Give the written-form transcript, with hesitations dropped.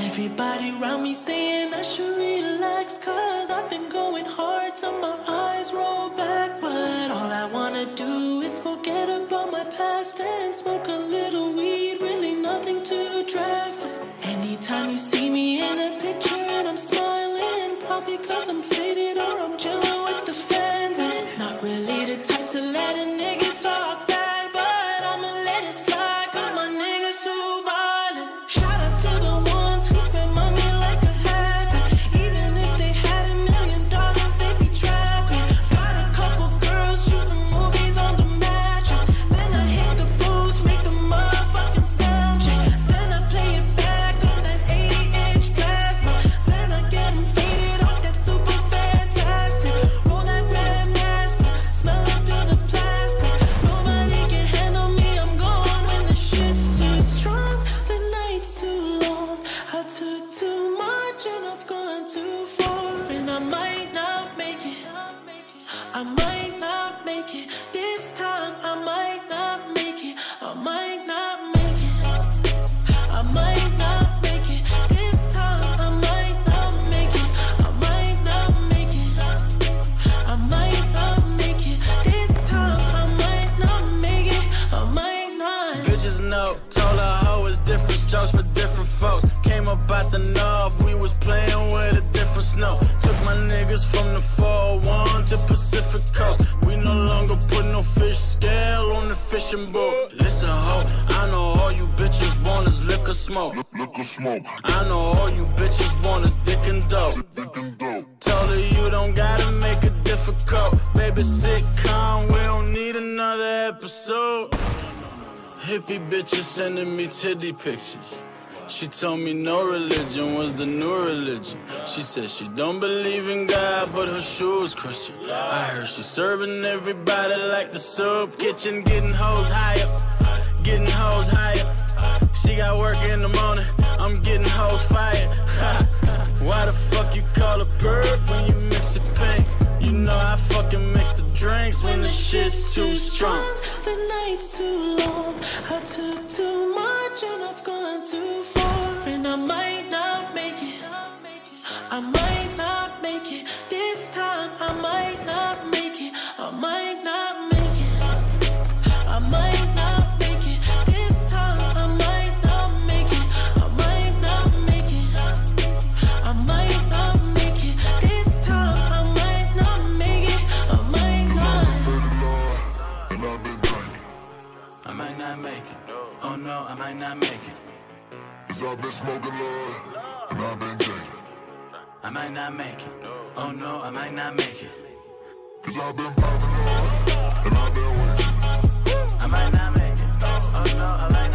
Everybody around me saying I should relax, cause I've been going hard till my eyes roll back. But all I wanna do is forget about my past and smoke a little weed, really nothing too drastic. Anytime you see me in a picture and I'm smiling, probably cause I'm faded or I'm chilling with the fans. And not really the type to let a nigga talk back, but I'ma let it slide cause my niggas too violent. Shout out to the ones who spend money like a habit. Even if they had $1 million, they'd be trapping. Got a couple girls shooting movies on the mattress. Then I hit the booth, make the motherfucking sound check. Then I play it back on that 80-inch plasma. Then I get them faded off that super fantastic. Roll that Grandmaster, smell it through the plastic. Nobody can handle me, I'm gone when the shit's too strong. The night's too long, I took too much and I've gone too far. And I might not make it, I might not make it. This time I might not make it, I might not make it, I might not make it. This time I might not make it, I might not make it, I might not make it. This time I might not make it, I might not. Bitches know, told her hoe it's different strokes for different folks. Came up out the north, we was playing with a different snow. Took my niggas from the 401 to Pacific Coast. We no longer put no fish scale on the fishing boat. Listen ho, I know all you bitches want is liquor smoke. Liquor smoke. I know all you bitches want is dick and dope. Told her you don't gotta make it difficult. Baby sitcom, we don't need another episode. Hippie bitches sending me titty pictures. She told me no religion was the new religion. She said she don't believe in God, but her shoes Christian. I heard she serving everybody like the soup kitchen, getting hoes higher, getting hoes higher. She got work in the morning, I'm getting hoes fired. Why the fuck you call her bird when you mix it pink? You know I fucking mix the drinks when the shit's too strong. The night's too long, I took too much and I've gone too far. And I might not make it, I might not make it. This time I might not make it, I might not make it, I might not make it. This time I might not make it, I might not make it, I might not make it. This time I might not make it, I might not. And I've been drinking. I might not make it, oh no, I might not make it. Cause I've been smoking Lord, and I've been drinking. I might not make it, oh no, I might not make it. Cause I've been popping Lord, and I've been wasting. I might not make it, oh no, I might